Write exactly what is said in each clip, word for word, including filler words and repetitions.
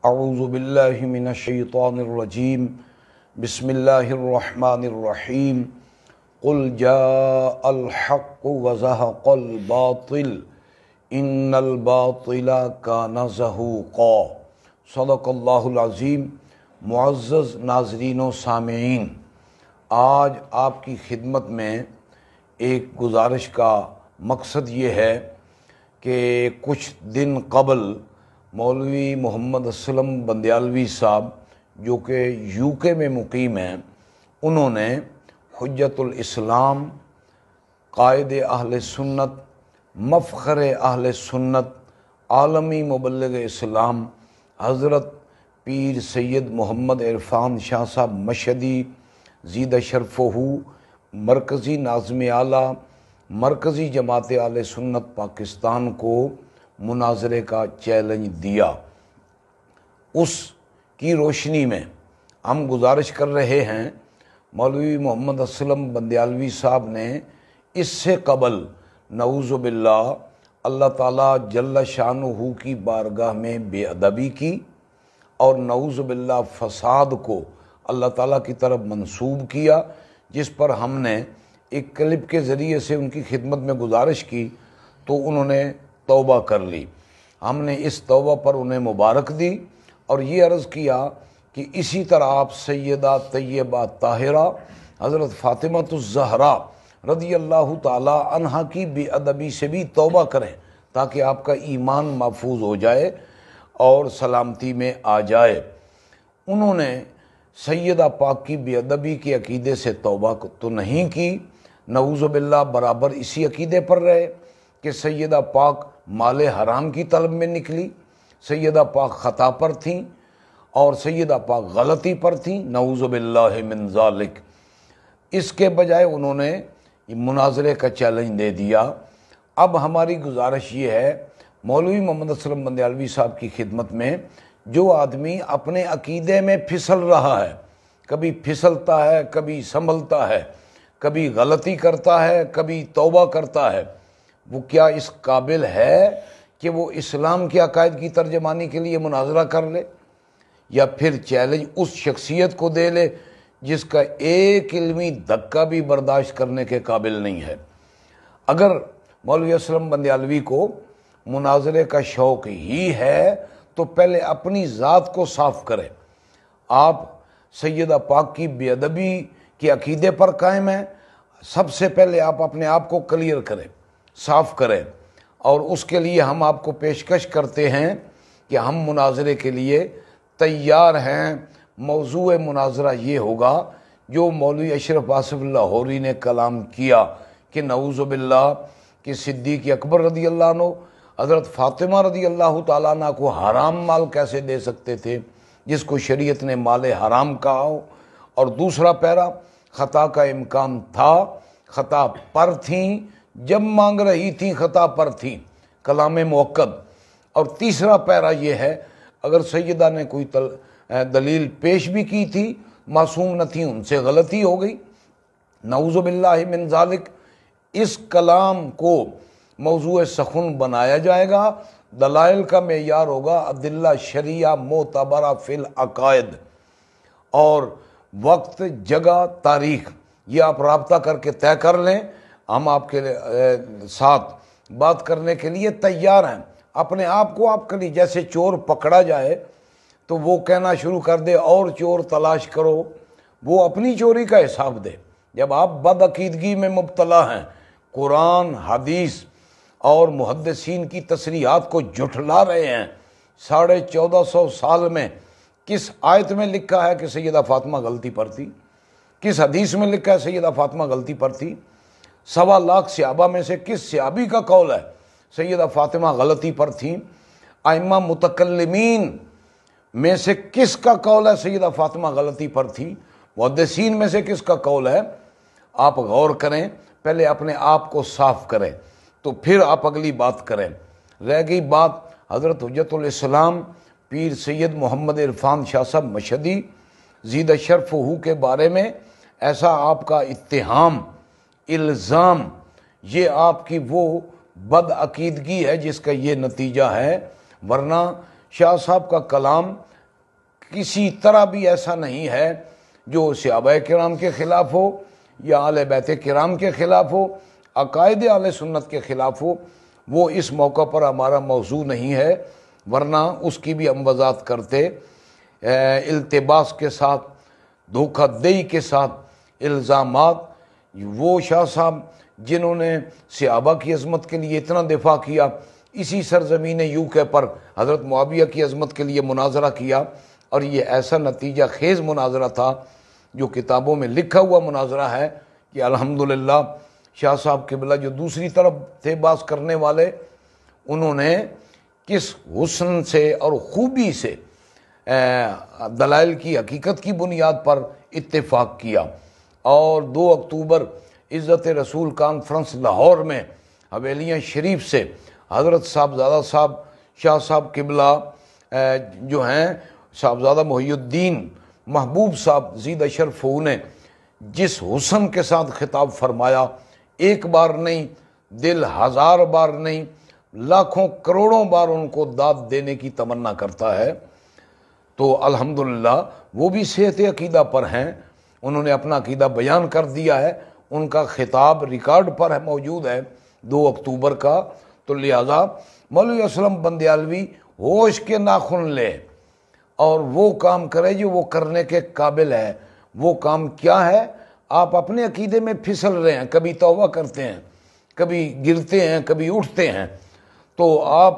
اعوذ باللہ من الشیطان الرجیم بسم اللہ الرحمن الرحیم قل جاء الحق وزهق الباطل ان الباطل کان زہوقا۔ صدق اللہ العظیم۔ معزز ناظرین و سامعین، آج آپ کی خدمت میں ایک گزارش کا مقصد یہ ہے کہ کچھ دن قبل مولوی محمد اسلم بندیالوی صاحب جو کہ یو کے میں مقیم ہیں، انہوں نے حجت الاسلام، قائد اہل سنت، مفخر اہل سنت، عالمی مبلغ اسلام حضرت پیر سید محمد عرفان شاہ صاحب مشہدی زیدہ شرفہ، مرکزی ناظم اعلیٰ مرکزی جماعت اہل سنت پاکستان کو مناظرے کا چیلنج دیا۔ اس کی روشنی میں ہم گزارش کر رہے ہیں، مولوی محمد اسلم بندیالوی صاحب نے اس سے قبل نعوذ باللہ اللہ تعالیٰ جل شانہ کی بارگاہ میں بے ادبی کی اور نعوذ باللہ فساد کو اللہ تعالیٰ کی طرف منسوب کیا، جس پر ہم نے ایک کلپ کے ذریعے سے ان کی خدمت میں گزارش کی تو انہوں نے توبہ کر لی۔ ہم نے اس توبہ پر انہیں مبارک دی اور یہ عرض کیا کہ اسی طرح آپ سیدہ طیبہ طاہرہ حضرت فاطمہ الزہرا رضی اللہ تعالی عنہا کی بے ادبی سے بھی توبہ کریں تاکہ آپ کا ایمان محفوظ ہو جائے اور سلامتی میں آ جائے۔ انہوں نے سیدہ پاک کی بے ادبی کے عقیدے سے توبہ تو نہیں کی، نعوذ باللہ برابر اسی عقیدے پر رہے کہ سیدہ پاک مال حرام کی طلب میں نکلی، سیدہ پاک خطا پر تھیں اور سیدہ پاک غلطی پر تھیں، نعوذ باللہ من ذالک۔ اس کے بجائے انہوں نے مناظرے کا چیلنج دے دیا۔ اب ہماری گزارش یہ ہے مولوی محمد اسلم بندیالوی صاحب کی خدمت میں، جو آدمی اپنے عقیدے میں پھسل رہا ہے، کبھی پھسلتا ہے، کبھی سنبھلتا ہے، کبھی غلطی کرتا ہے، کبھی توبہ کرتا ہے، وہ کیا اس قابل ہے کہ وہ اسلام کے عقائد کی ترجمانی کے لیے مناظرہ کر لے، یا پھر چیلنج اس شخصیت کو دے لے جس کا ایک علمی دھکا بھی برداشت کرنے کے قابل نہیں ہے؟ اگر مولوی اسلم بندیالوی کو مناظرے کا شوق ہی ہے تو پہلے اپنی ذات کو صاف کرے۔ آپ سیدہ پاک کی بے ادبی کے عقیدے پر قائم ہیں، سب سے پہلے آپ اپنے آپ کو کلیئر کریں، صاف کریں، اور اس کے لیے ہم آپ کو پیشکش کرتے ہیں کہ ہم مناظرے کے لیے تیار ہیں۔ موضوع مناظرہ یہ ہوگا جو مولوی اشرف آصف لاہوری نے کلام کیا کہ نعوذ باللہ کہ صدیق اکبر رضی اللہ عنہ حضرت فاطمہ رضی اللہ تعالیٰ عنہ کو حرام مال کیسے دے سکتے تھے جس کو شریعت نے مال حرام کہا ہو، اور دوسرا پیرا خطا کا امکان تھا، خطا پر تھیں، جب مانگ رہی تھیں خطا پر تھیں، کلام موقد، اور تیسرا پیرا یہ ہے اگر سیدہ نے کوئی دلیل پیش بھی کی تھی، معصوم نہ تھی، ان سے غلطی ہو گئی، نعوذ باللہ من ذالک۔ اس کلام کو موضوع سخن بنایا جائے گا، دلائل کا معیار ہوگا ادلہ شرعیہ معتبرہ فی العقائد، اور وقت، جگہ، تاریخ یہ آپ رابطہ کر کے طے کر لیں۔ ہم آپ کے ساتھ بات کرنے کے لیے تیار ہیں۔ اپنے آپ کو آپ کلی جیسے چور پکڑا جائے تو وہ کہنا شروع کر دے اور چور تلاش کرو، وہ اپنی چوری کا حساب دے۔ جب آپ بد عقیدگی میں مبتلا ہیں، قرآن، حدیث اور محدثین کی تصریحات کو جھٹلا رہے ہیں، ساڑھے چودہ سو سال میں کس آیت میں لکھا ہے کہ سیدہ فاطمہ غلطی پر تھی؟ کس حدیث میں لکھا ہے سیدہ فاطمہ غلطی پر تھی؟ سوا لاکھ صحابہ میں سے کس صحابی کا قول ہے سیدہ فاطمہ غلطی پر تھیں؟ ائمہ متکلمین میں سے کس کا قول ہے سیدہ فاطمہ غلطی پر تھی؟ محدثین میں سے کس کا قول ہے؟ آپ غور کریں، پہلے اپنے آپ کو صاف کریں تو پھر آپ اگلی بات کریں۔ رہ گئی بات حضرت حجت الاسلام پیر سید محمد عرفان شاہ صاحب مشہدی زیدہ شرفہ کے بارے میں، ایسا آپ کا اتہام، الزام، یہ آپ کی وہ بد عقیدگی ہے جس کا یہ نتیجہ ہے، ورنہ شاہ صاحب کا کلام کسی طرح بھی ایسا نہیں ہے جو صحابہ کرام کے خلاف ہو یا اہل بیت کرام کے خلاف ہو، عقائد اہل سنت کے خلاف ہو، وہ اس موقع پر ہمارا موضوع نہیں ہے، ورنہ اس کی بھی ہم وضاحت کرتے۔ التباس کے ساتھ، دھوکہ دہی کے ساتھ الزامات، وہ شاہ صاحب جنہوں نے صحابہ کی عظمت کے لیے اتنا دفاع کیا، اسی سرزمین یو کے پر حضرت معاویہ کی عظمت کے لیے مناظرہ کیا، اور یہ ایسا نتیجہ خیز مناظرہ تھا جو کتابوں میں لکھا ہوا مناظرہ ہے کہ الحمدللہ شاہ صاحب قبلہ جو دوسری طرف تھے باز کرنے والے، انہوں نے کس حسن سے اور خوبی سے دلائل کی حقیقت کی بنیاد پر اتفاق کیا، اور دو اکتوبر عزت رسول کانفرنس لاہور میں حویلیاں شریف سے حضرت صاحبزادہ صاحب شاہ صاحب قبلہ جو ہیں صاحبزادہ محی الدین محبوب صاحب زید اشرف نے جس حسن کے ساتھ خطاب فرمایا، ایک بار نہیں، دل ہزار بار نہیں، لاکھوں کروڑوں بار ان کو داد دینے کی تمنا کرتا ہے۔ تو الحمدللہ وہ بھی صحت عقیدہ پر ہیں، انہوں نے اپنا عقیدہ بیان کر دیا ہے، ان کا خطاب ریکارڈ پر ہے، موجود ہے دو اکتوبر کا۔ تو لہذا مولوی اسلم بندیالوی ہوش کے ناخن لے اور وہ کام کرے جو وہ کرنے کے قابل ہے۔ وہ کام کیا ہے؟ آپ اپنے عقیدے میں پھسل رہے ہیں، کبھی توبہ کرتے ہیں، کبھی گرتے ہیں، کبھی اٹھتے ہیں، تو آپ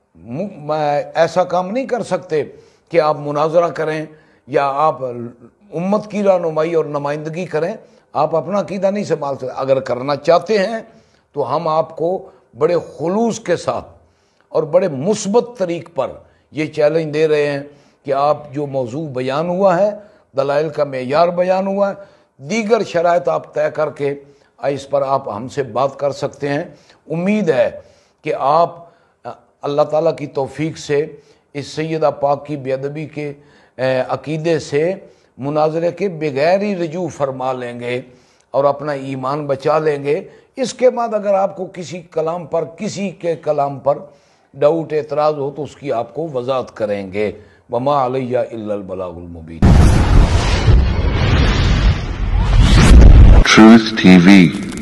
ایسا کام نہیں کر سکتے کہ آپ مناظرہ کریں یا آپ امت کی رہنمائی اور نمائندگی کریں، آپ اپنا عقیدہ نہیں سنبھال سکتے۔ اگر کرنا چاہتے ہیں تو ہم آپ کو بڑے خلوص کے ساتھ اور بڑے مثبت طریق پر یہ چیلنج دے رہے ہیں کہ آپ جو موضوع بیان ہوا ہے، دلائل کا معیار بیان ہوا ہے، دیگر شرائط آپ طے کر کے اس پر آپ ہم سے بات کر سکتے ہیں۔ امید ہے کہ آپ اللہ تعالیٰ کی توفیق سے اس سیدہ پاک کی بے ادبی کے عقیدے سے مناظرے کے بغیر ہی رجوع فرما لیں گے اور اپنا ایمان بچا لیں گے۔ اس کے بعد اگر آپ کو کسی کلام پر، کسی کے کلام پر ڈاؤٹ، اعتراض ہو تو اس کی آپ کو وضاحت کریں گے۔ وما علیہ الا البلاغ المبین۔ Truth T V